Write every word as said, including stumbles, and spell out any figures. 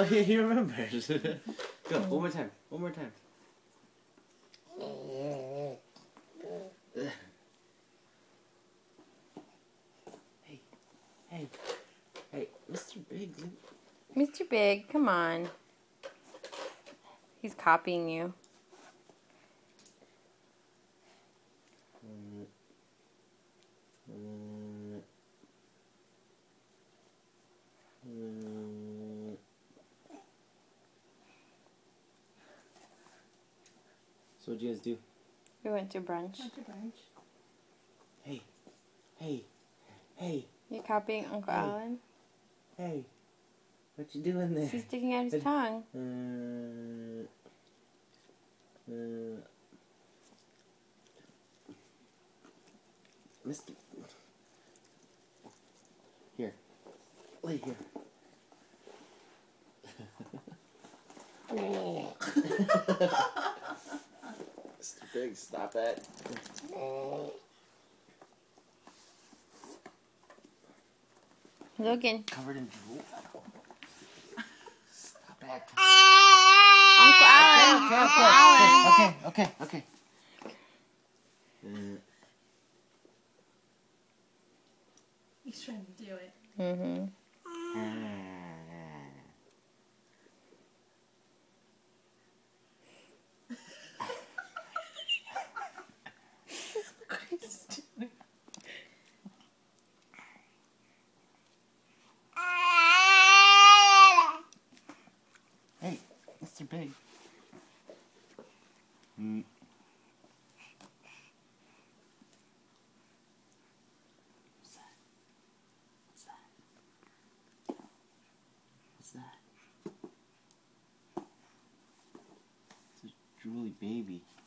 Oh, he, he remembers. Go, one more time. One more time. Hey, hey, hey, Mister Big. Mister Big, come on. He's copying you. Mm. Mm. Mm. So what'd you guys do? We went to brunch. Went to brunch. Hey, hey, hey. You copying Uncle Hey. Alan? Hey, what you doing there? He's sticking out his tongue. Uh, uh, Mister Here, lay here. Mister Big, stop it. Logan. Covered in drool. Stop it. Uncle Alan. Okay, Uncle okay, Alan. okay, okay, okay. Uh, He's trying to do it. Mm-hmm. Hey, Mister Big. Mm. What's that? What's that? What's that? It's a drooly baby.